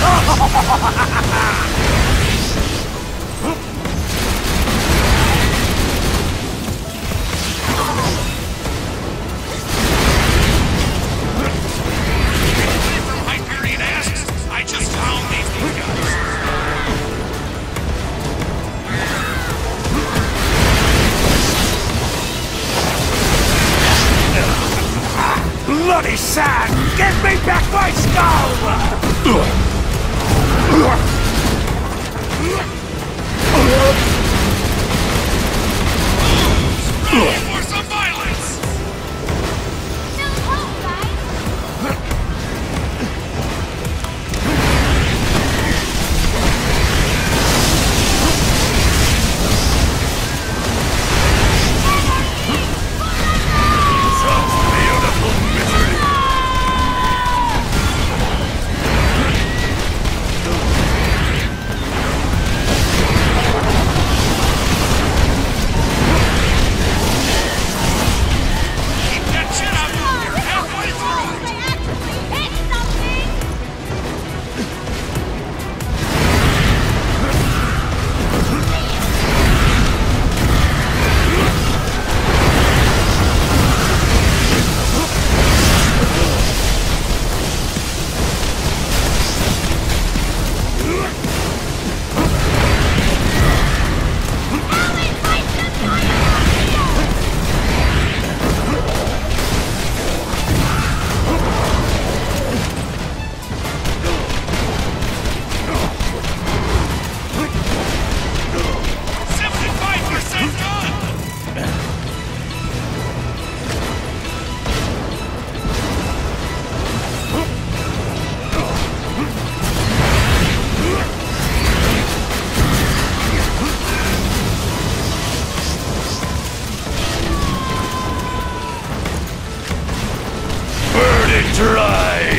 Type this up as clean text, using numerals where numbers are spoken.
Hyperion asks, I just found these guys. Bloody sand! Give me back my skull! Ready for some violence! Still hope, guys! Keep that shit up! You're halfway through! I actually hit something! Alan, fight the fire! Burn it dry!